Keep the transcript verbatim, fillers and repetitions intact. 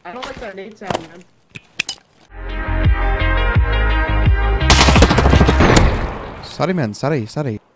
I don't like that nade sound, man. Sorry, man. Sorry, sorry.